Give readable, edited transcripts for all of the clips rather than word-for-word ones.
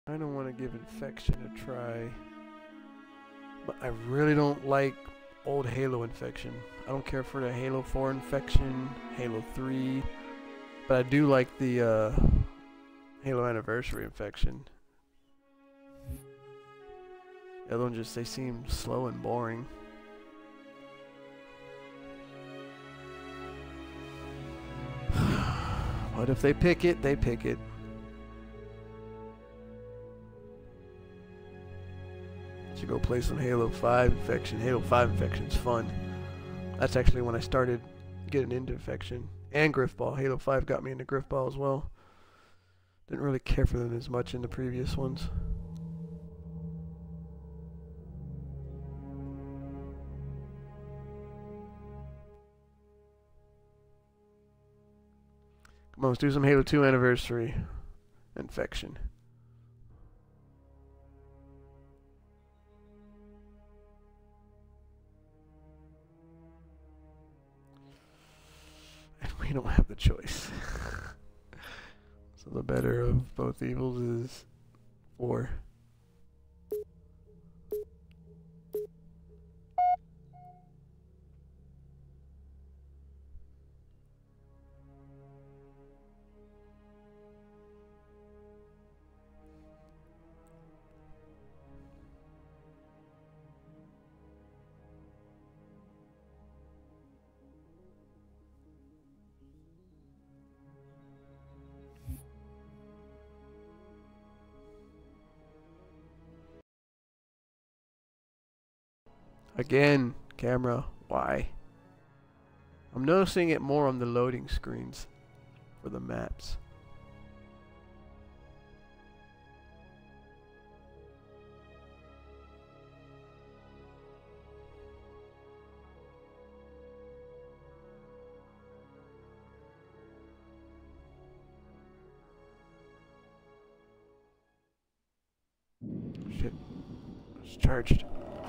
I don't want to give infection a try. But I really don't like old Halo infection. I don't care for the Halo 4 infection, Halo 3. But I do like the Halo Anniversary infection. The other ones just, they seem slow and boring. But if they pick it, they pick it. Should go play some Halo 5 infection. Halo 5 infection's fun. That's actually when I started getting into infection. And Griffball. Halo 5 got me into Griffball as well. Didn't really care for them as much in the previous ones. Come on, let's do some Halo 2 Anniversary infection. And we don't have the choice. So the better of both evils is 4. Again, camera, why? I'm noticing it more on the loading screens for the maps. Shit, it's charged.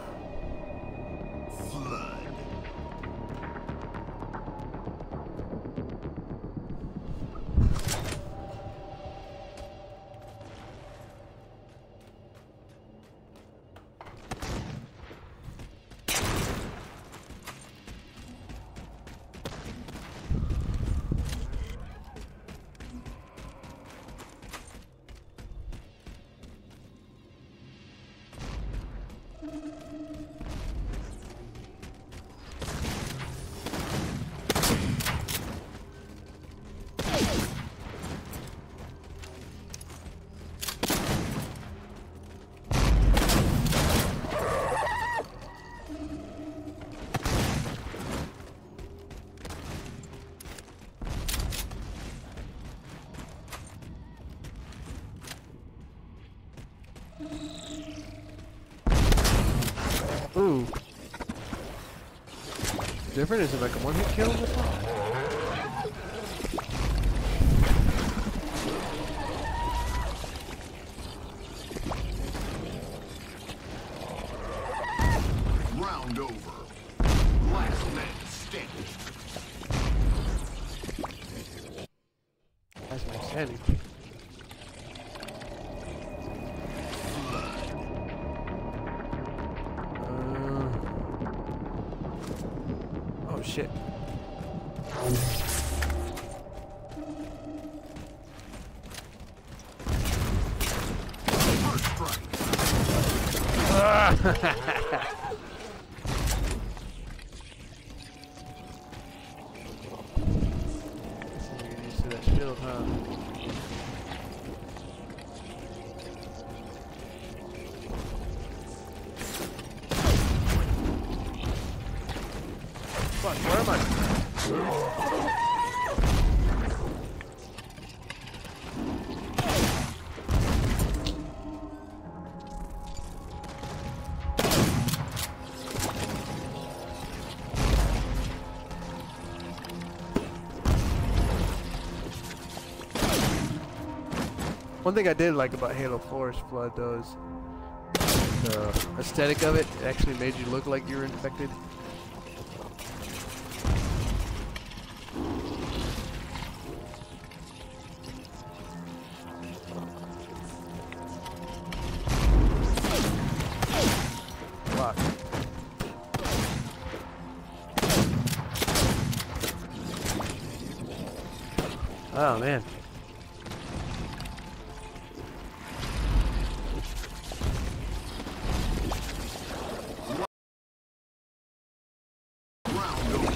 Ooh. Different? Is it like a one-hit kill or something? Round over. Last man standing. Last man standing. Oh shit. First strike. Get used to that shield, huh? Fuck, where am I? One thing I did like about Halo 4's Flood, though, is the aesthetic of it. It actually made you look like you were infected. Oh man. Round over.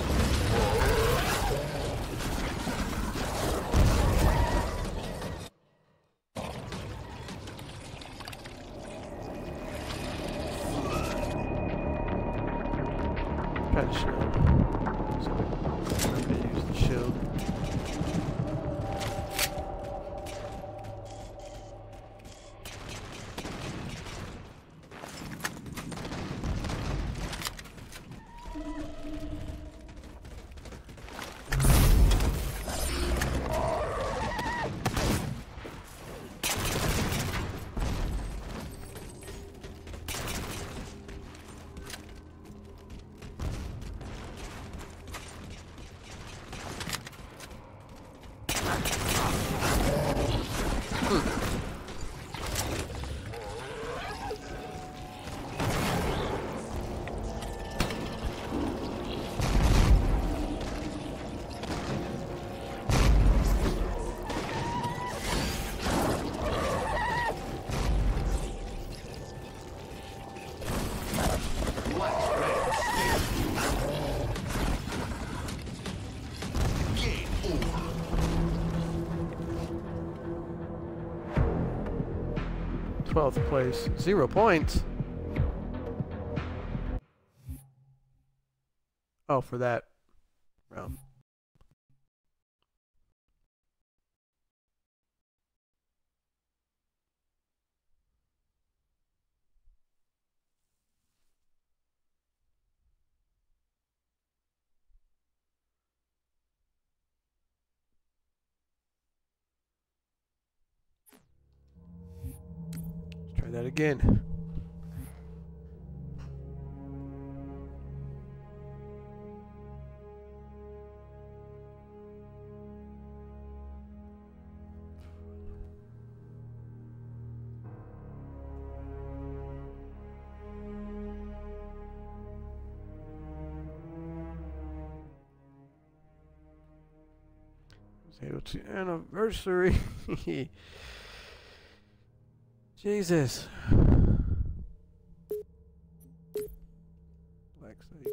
Try the shield. So I'm gonna use the shield. Last man standing. Game over. 12th place. 0 points. Oh, for that round. Let's try that again. Halo 2 anniversary. Jesus. Black site.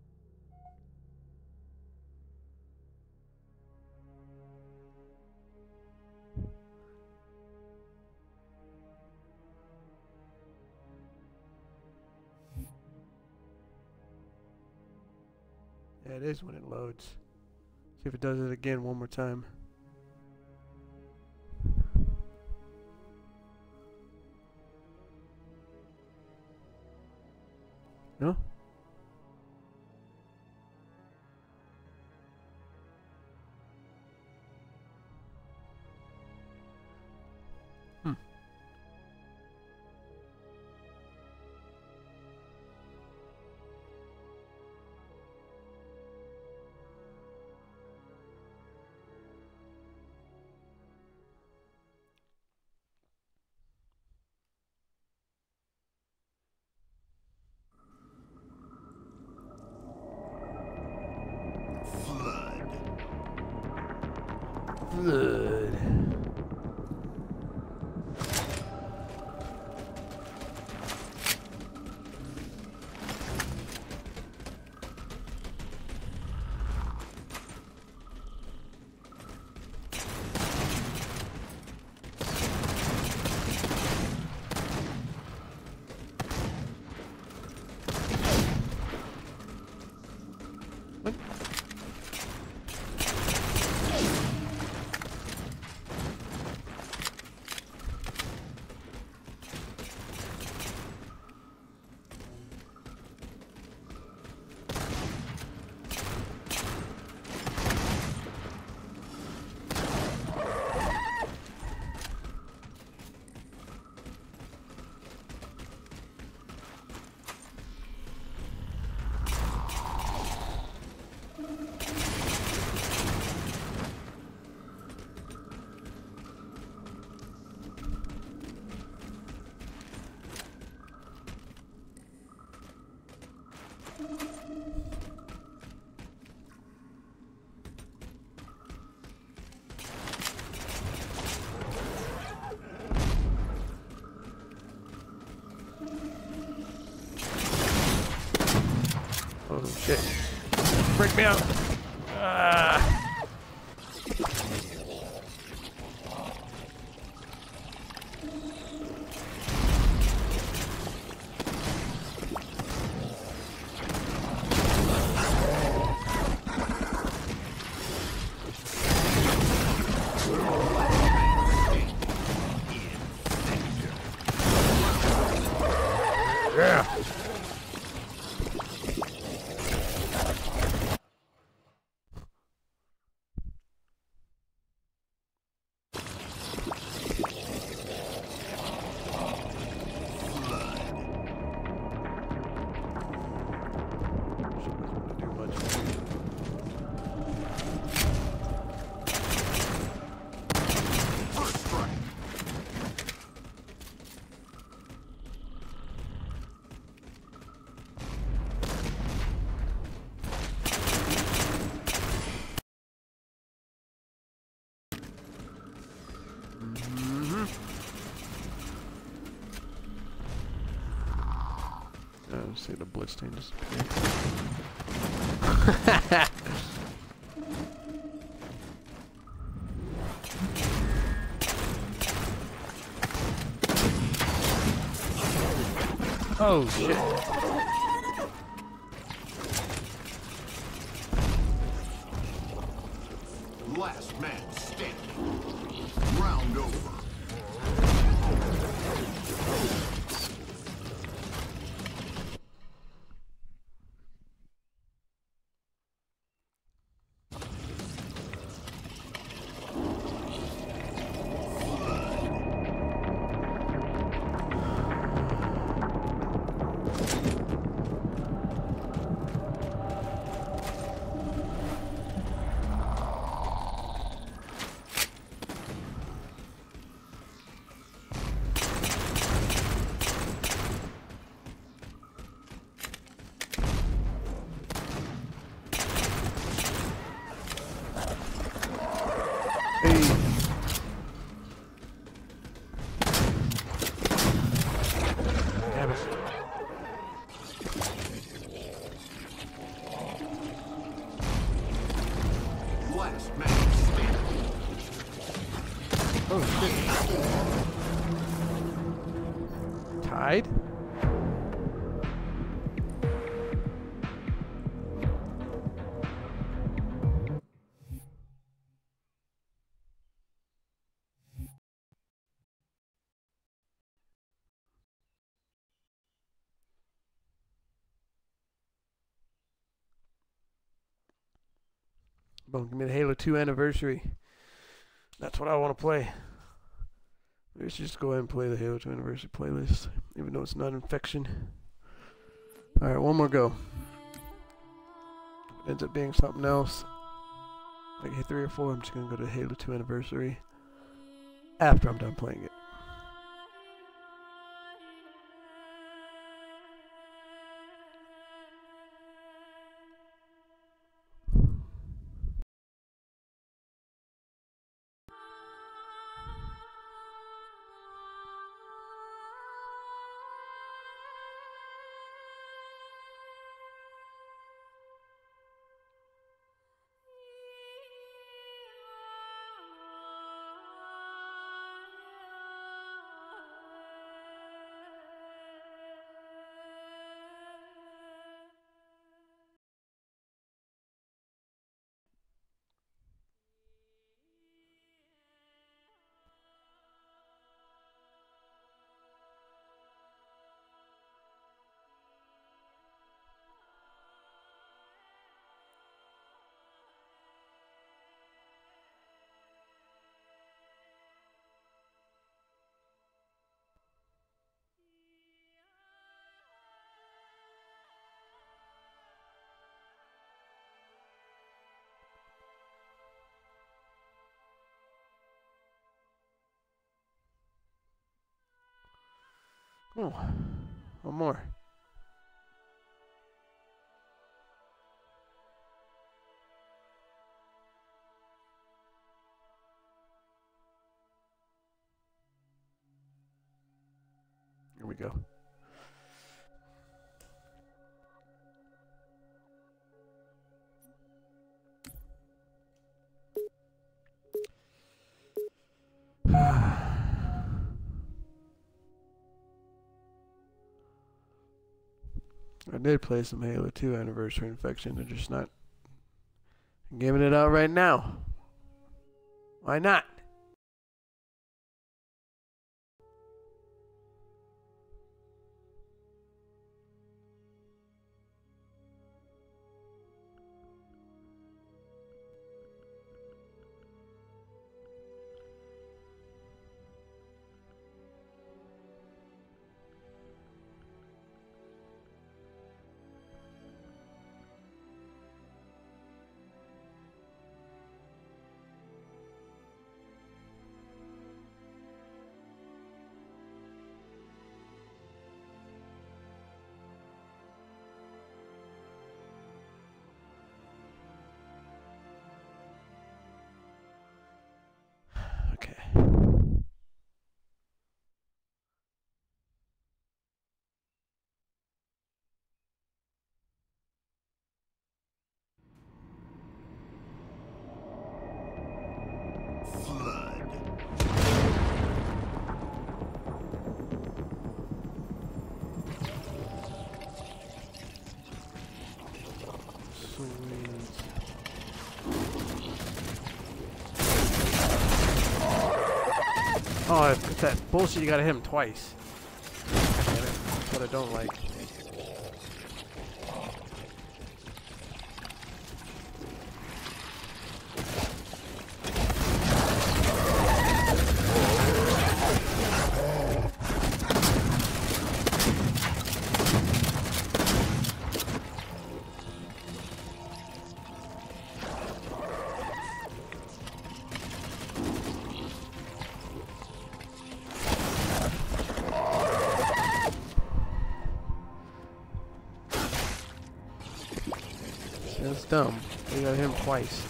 Yeah, it is when it loads. See if it does it again one more time. No? Hmm. Flood. Flood. What? shit. Break me out. Ah. Yeah. See the bloodstain disappear. Oh shit. Last man standing. Round over. Last man standing. Oh shit. Tied? Boom, give me the Halo 2 anniversary. That's what I want to play. Maybe we should just go ahead and play the Halo 2 anniversary playlist, even though it's not infection. Alright, one more go. If it ends up being something else, like hit 3 or 4, I'm just going to go to Halo 2 anniversary after I'm done playing it. Oh, one more. Here we go. I did play some Halo 2 Anniversary Infection. They're just not giving it out right now. Why not? Okay. Flood. Sweet. Oh, it's that bullshit. You gotta hit him twice. Damn it. That's what I don't like. That's dumb. You gotta hit him twice.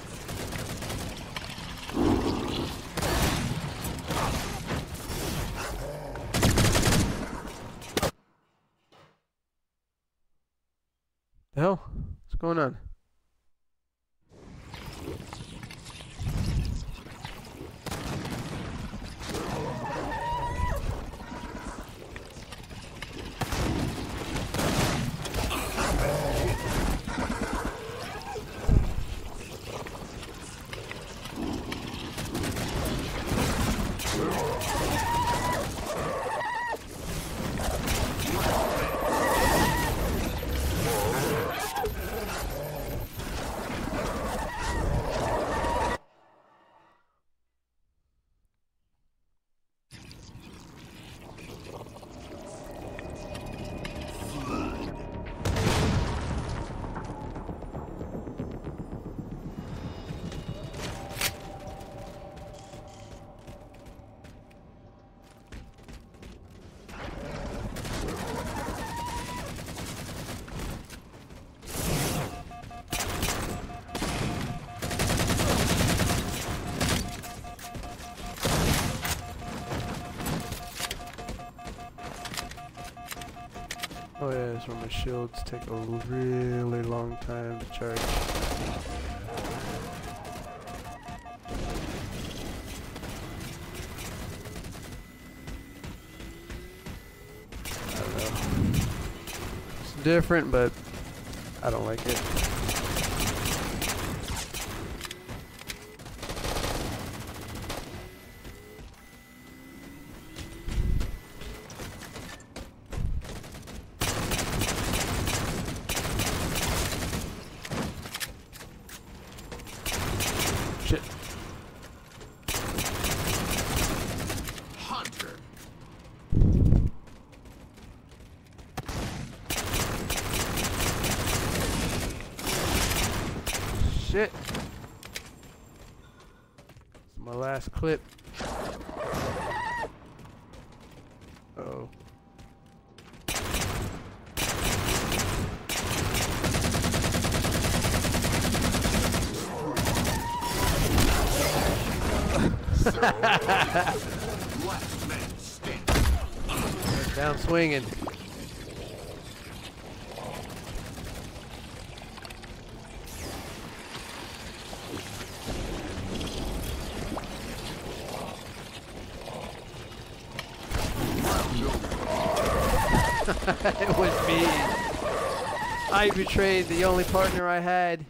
The hell? What's going on? Oh yeah, that's where my shields take a really long time to charge. I don't know. It's different, but I don't like it. Shit. Hunter. Shit. It's my last clip. Uh-oh. Last man standing. Down swinging. It was me. I betrayed the only partner I had.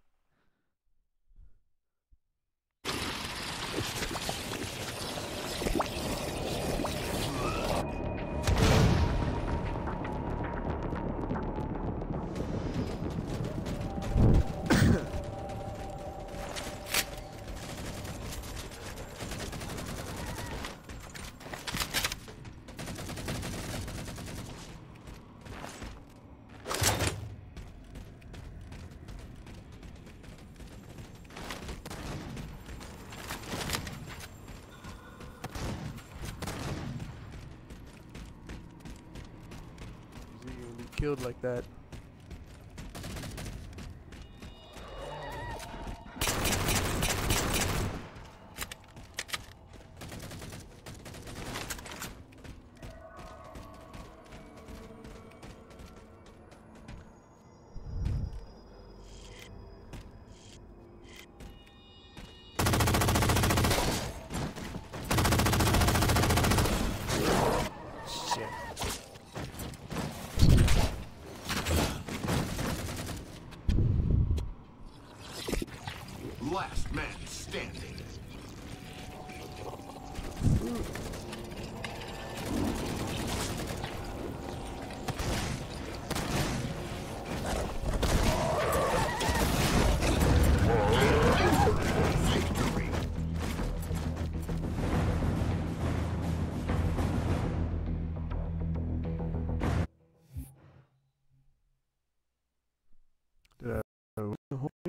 Killed like that. Last man standing. Victory. Did I win the whole thing?